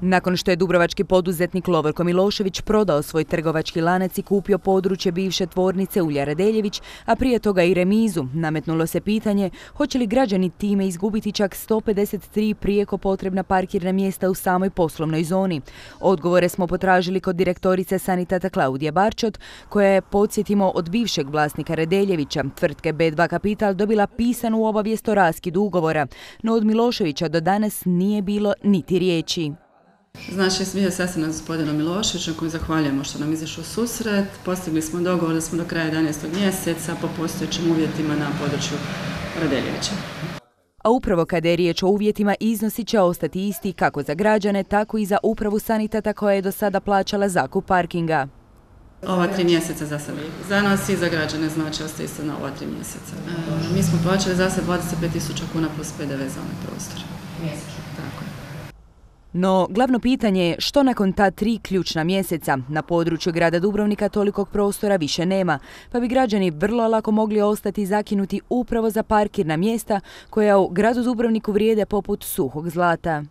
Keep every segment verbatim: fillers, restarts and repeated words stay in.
Nakon što je dubrovački poduzetnik Lovorko Milošević prodao svoj trgovački lanac i kupio područje bivše tvornice Ulja Radeljević, a prije toga i remizu, nametnulo se pitanje hoće li građani time izgubiti čak sto pedeset tri prijeko potrebna parkirna mjesta u samoj poslovnoj zoni. Odgovore smo potražili kod direktorice Sanitata Klaudije Barčot, koja je, podsjetimo, od bivšeg vlasnika Radeljevića, tvrtke B dva Kapital, dobila pisanu obavijest o raskidu ugovora, no od Miloševića do danas nije bilo niti riječi. Znači, bio je sastanak s gospodinom Miloševićem koji zahvaljujemo što nam izašao u susret. Postigli smo dogovor da smo do kraja jedanaestog mjeseca po postojećim uvjetima na području Radeljevića. A upravo kada je riječ o uvjetima, iznosi će ostati isti kako za građane, tako i za upravu Sanitata koja je do sada plaćala zakup parkinga. Ova tri mjeseca za sad za nas i za građane, znači ostaje isto na ova tri mjeseca. E, mi smo plaćali za sad dvadeset pet tisuća kuna plus P D V za onaj prostor. Mjesečno. Tako je. No, glavno pitanje je što nakon ta tri ključna mjeseca. Na području grada Dubrovnika tolikog prostora više nema, pa bi građani vrlo lako mogli ostati zakinuti upravo za parkirna mjesta koja u gradu Dubrovniku vrijede poput suhog zlata.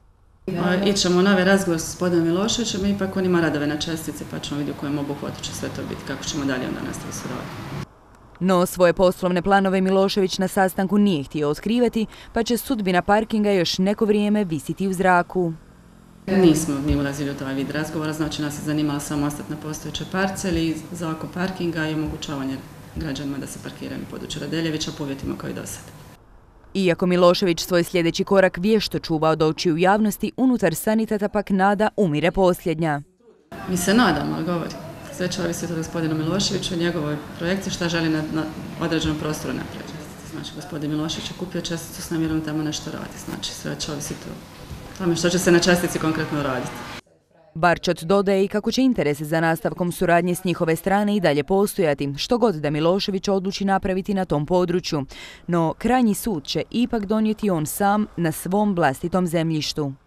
Ićemo na ovaj razgovor s gospodinom Miloševićem, ipak on ima radove na čestice, pa ćemo vidjeti u kojem obuhvatu će sve to biti, kako ćemo dalje onda nastaviti suradnju. No, svoje poslovne planove Milošević na sastanku nije htio otkrivati, pa će sudbina parkinga još neko vrijeme visiti u zraku. Nismo mi ulazili u ovaj vid razgovora, znači nas je zanimala samo ostat na postojećoj parceli, zakup parkinga i omogućavanje građanima da se parkiraju na području Radeljevića po uvjetima kao i do sad. Iako Milošević svoj sljedeći korak vješto čuva od očiju javnosti, unutar Sanitata pak nada umire posljednja. Mi se nadamo, ali govori. Sve će ovisiti od gospodina Miloševića, njegovoj projekciji, šta želi na, na određenom prostoru napraviti. Znači, gospodin Milošević je kupio česticu s namjerom tamo nešto radi. Znači, sve će ovisiti o tome što će se na čestici konkretno raditi. Barčot dodaje i kako će interes za nastavkom suradnje s njihove strane i dalje postojati, što god da Milošević odluči napraviti na tom području. No, krajnji sud će ipak donijeti on sam na svom vlastitom zemljištu.